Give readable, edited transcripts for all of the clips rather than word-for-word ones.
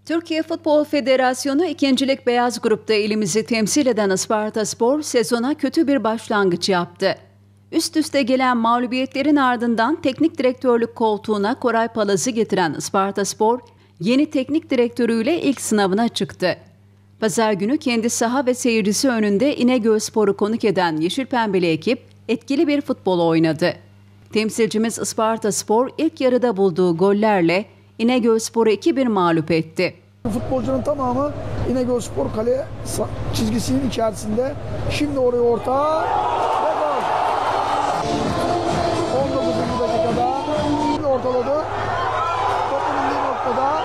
Türkiye Futbol Federasyonu 2. Lig Beyaz Grup'ta ilimizi temsil eden Ispartaspor sezona kötü bir başlangıç yaptı. Üst üste gelen mağlubiyetlerin ardından teknik direktörlük koltuğuna Koray Palaz'ı getiren Ispartaspor, yeni teknik direktörüyle ilk sınavına çıktı. Pazar günü kendi saha ve seyircisi önünde İnegölspor'u konuk eden Yeşil Pembeli ekip etkili bir futbol oynadı. Temsilcimiz Ispartaspor ilk yarıda bulduğu gollerle İnegölspor'u 2-1 mağlup etti. Futbolcunun tamamı İnegölspor kale çizgisinin içerisinde. Şimdi oraya orta ve gol. 19. dakikada ortaladı. Topun indiği noktada.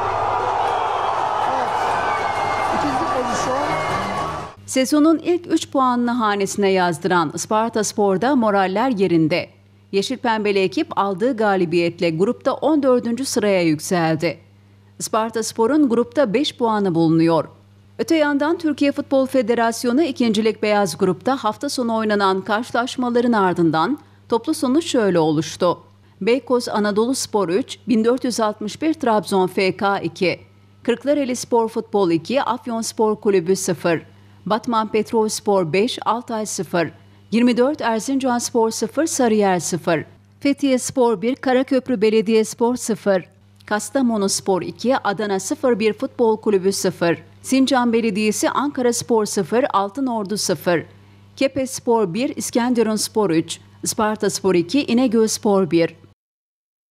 Evet. İkinci pozisyon. Sezonun ilk 3 puanını hanesine yazdıran Ispartaspor'da moraller yerinde. Yeşil Pembeli ekip aldığı galibiyetle grupta 14. sıraya yükseldi. Ispartaspor'un grupta 5 puanı bulunuyor. Öte yandan Türkiye Futbol Federasyonu 2. Lig Beyaz Grup'ta hafta sonu oynanan karşılaşmaların ardından toplu sonuç şöyle oluştu. Beykoz Anadoluspor 3, 1461 Trabzon FK 2, Kırklareli Spor Futbol 2, Afyonspor Kulübü 0, Batman Petrolspor 5, Altay 0, 24 Erzincanspor 0, Sarıyer 0, Fethiye-Spor 1, Karaköprü Belediyespor 0, Kastamonuspor 2, Adana 01 Futbol Kulübü 0, Sincan Belediyesi Ankaraspor 0, Altınordu 0, Kepezspor 1, İskenderunspor 3, Ispartaspor 2, İnegölspor 1.